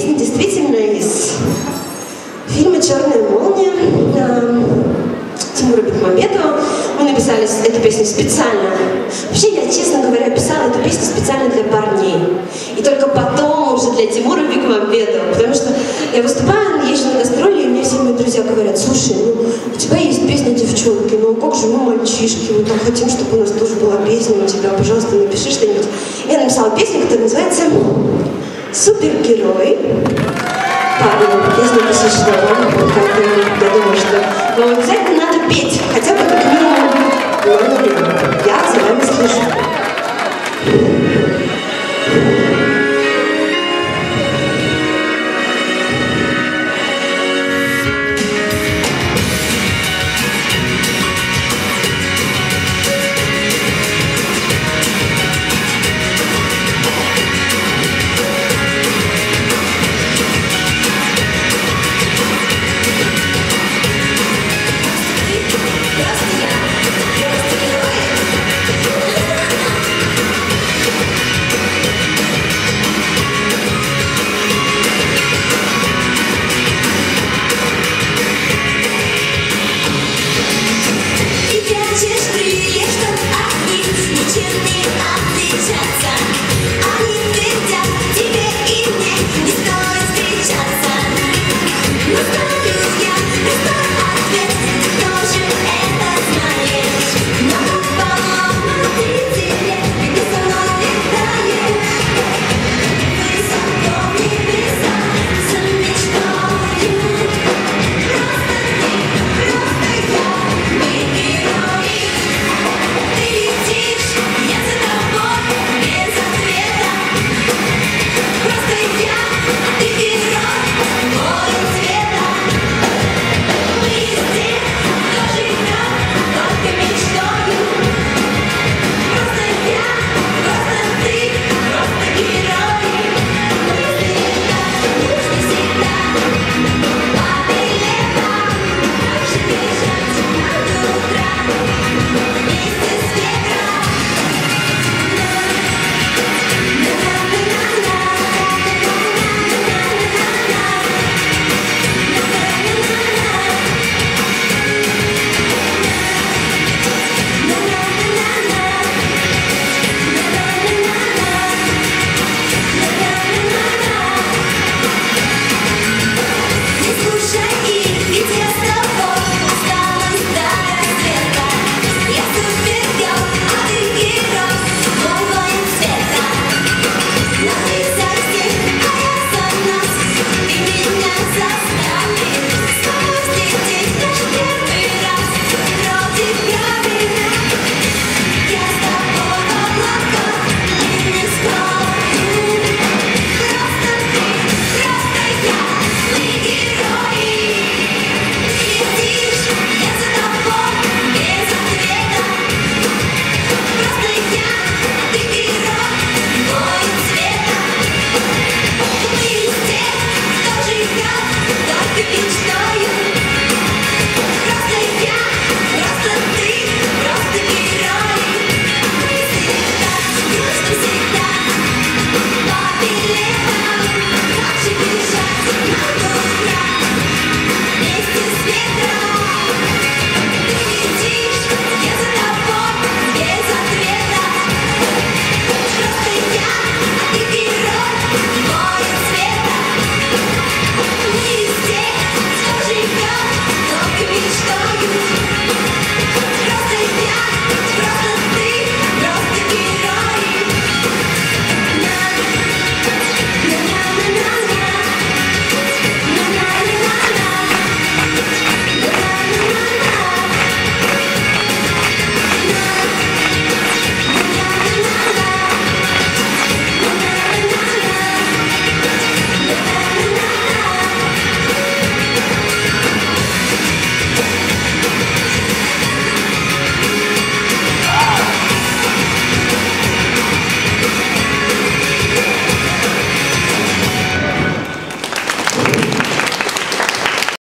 песня действительно из фильма «Черная молния» Тимура Бекмамбетова. Мы написали эту песню специально. Вообще, я, честно говоря, писала эту песню специально для парней. И только потом уже для Тимура Бекмамбетова. Потому что я выступаю, езжу на гастроли, и мне все мои друзья говорят: слушай, ну у тебя есть песня девчонки, ну как же мы мальчишки, мы так хотим, чтобы у нас тоже была песня у тебя, пожалуйста, напиши что-нибудь. Я написала песню, которая называется «Супергерой». Парни, песня посвящена вам, я думаю, что вам обязательно надо петь, хотя бы как минимум, я за вами слежу.